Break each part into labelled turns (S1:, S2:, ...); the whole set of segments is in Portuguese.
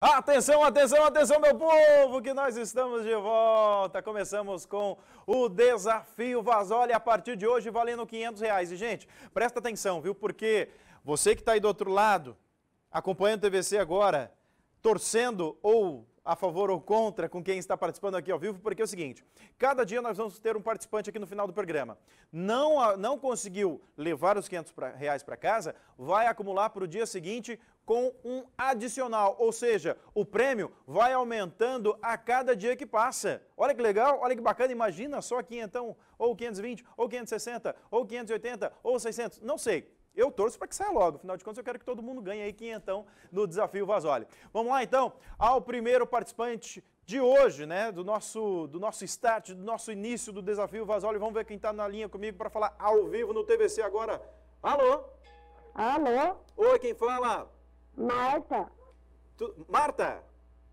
S1: Atenção, atenção, atenção, meu povo, que nós estamos de volta. Começamos com o Desafio Vasoli, a partir de hoje valendo R$500. E, gente, presta atenção, viu? Porque você que está aí do outro lado, acompanhando o TVC agora, torcendo ou a favor ou contra com quem está participando aqui ao vivo, porque é o seguinte, cada dia nós vamos ter um participante aqui no final do programa. Não conseguiu levar os R$500 para casa, vai acumular para o dia seguinte com um adicional, ou seja, o prêmio vai aumentando a cada dia que passa. Olha que legal, olha que bacana, imagina só 500, ou 520, ou 560, ou 580, ou 600, não sei. Eu torço para que saia logo, afinal de contas eu quero que todo mundo ganhe aí 500 no Desafio Vasoli. Vamos lá então ao primeiro participante de hoje, né, do nosso start, do nosso início do Desafio Vasoli. Vamos ver quem está na linha comigo para falar ao vivo no TVC agora. Alô?
S2: Alô?
S1: Oi, quem fala?
S2: Marta.
S1: Marta?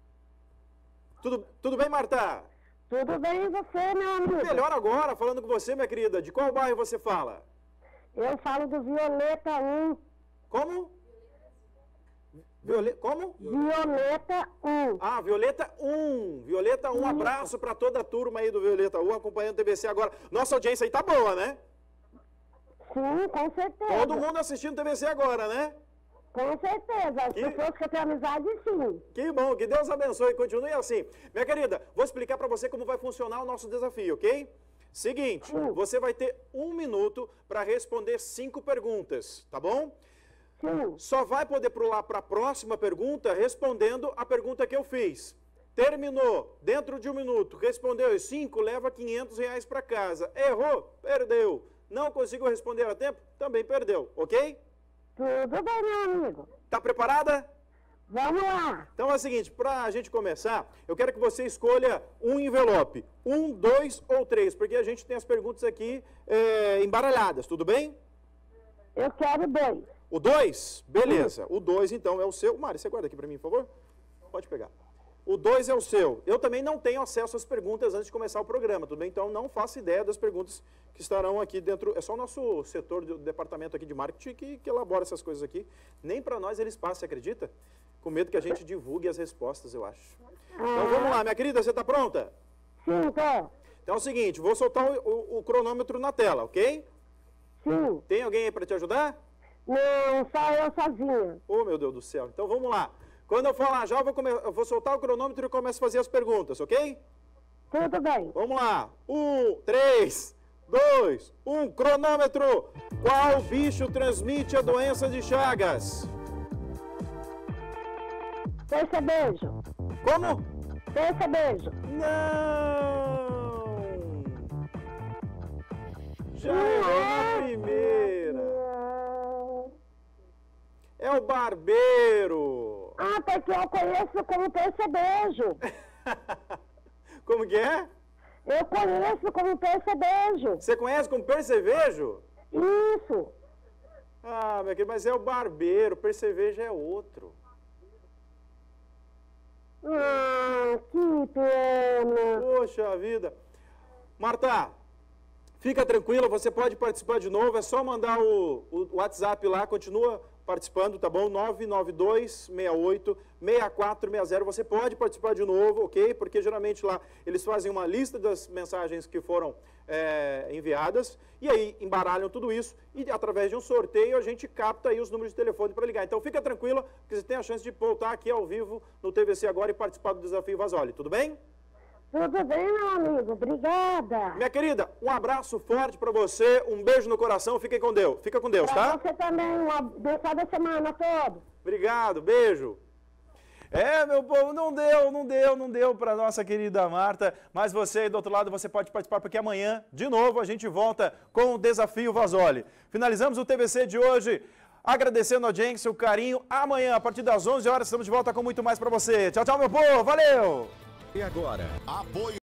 S1: Tudo bem, Marta?
S2: Tudo bem e você, meu amigo?
S1: Melhor agora, falando com você, minha querida. De qual bairro você fala?
S2: Eu falo do Violeta 1.
S1: Como? Como?
S2: Violeta 1.
S1: Ah, Violeta 1. Violeta 1, abraço para toda a turma aí do Violeta 1, acompanhando o TVC agora. Nossa audiência aí tá boa, né?
S2: Sim, com certeza.
S1: Todo mundo assistindo o TVC agora, né?
S2: Com certeza. As pessoas que têm amizade, sim.
S1: Que bom, que Deus abençoe. Continue assim. Minha querida, vou explicar para você como vai funcionar o nosso desafio, ok? Seguinte, você vai ter 1 minuto para responder 5 perguntas, tá bom?
S2: Sim.
S1: Só vai poder pular para a próxima pergunta respondendo a pergunta que eu fiz. Terminou, dentro de 1 minuto, respondeu os 5, leva R$500 para casa. Errou, perdeu. Não conseguiu responder a tempo, também perdeu, ok?
S2: Tudo bem, meu amigo.
S1: Tá preparada?
S2: Vamos lá.
S1: Então é o seguinte, para a gente começar, eu quero que você escolha um envelope, 1, 2 ou 3, porque a gente tem as perguntas aqui embaralhadas, tudo bem?
S2: Eu quero 2.
S1: O 2? Beleza. O 2, então, é o seu. Mari, você guarda aqui para mim, por favor? Pode pegar. O 2 é o seu. Eu também não tenho acesso às perguntas antes de começar o programa, tudo bem? Então, não faço ideia das perguntas que estarão aqui dentro. É só o nosso setor do departamento aqui de marketing que elabora essas coisas aqui. Nem para nós eles passam, você acredita? Com medo que a gente divulgue as respostas, eu acho. Então, vamos lá. Minha querida, você está pronta?
S2: Sim, tô.
S1: Então, é o seguinte, vou soltar o cronômetro na tela, ok?
S2: Sim.
S1: Tem alguém aí para te ajudar?
S2: Não, só eu sozinha.
S1: Oh, meu Deus do céu. Então, vamos lá. Quando eu falar já, eu vou soltar o cronômetro e começo a fazer as perguntas, ok?
S2: Tudo bem.
S1: Vamos lá. 1, 3, 2, 1, cronômetro. Qual bicho transmite a doença de Chagas?
S2: Percebejo.
S1: Como?
S2: Percebejo.
S1: Não! Já errou na primeira. É o barbeiro.
S2: Ah, porque eu conheço como percebejo.
S1: Como que é?
S2: Eu conheço como percebejo.
S1: Você conhece como percevejo?
S2: Isso.
S1: Ah, meu querido, mas é o barbeiro, percevejo é outro.
S2: Ah, que pena.
S1: Poxa vida. Marta, fica tranquila, você pode participar de novo, é só mandar o WhatsApp lá, continua participando, tá bom? 992-68-6460, você pode participar de novo, ok? Porque geralmente lá eles fazem uma lista das mensagens que foram enviadas e aí embaralham tudo isso e através de um sorteio a gente capta aí os números de telefone para ligar. Então fica tranquila, porque você tem a chance de voltar aqui ao vivo no TVC agora e participar do Desafio Vasoli, tudo bem?
S2: Tudo bem, meu amigo. Obrigada.
S1: Minha querida, um abraço forte para você, um beijo no coração, fique com Deus. Fica com Deus, tá?
S2: Pra você também, uma abençoada semana toda.
S1: Obrigado, beijo. Meu povo, não deu para nossa querida Marta, mas você aí do outro lado, você pode participar, porque amanhã, de novo, a gente volta com o Desafio Vasoli. Finalizamos o TVC de hoje, agradecendo a audiência, o carinho. Amanhã, a partir das 11 horas, estamos de volta com muito mais para você. Tchau, tchau, meu povo, valeu!
S3: E agora, apoio.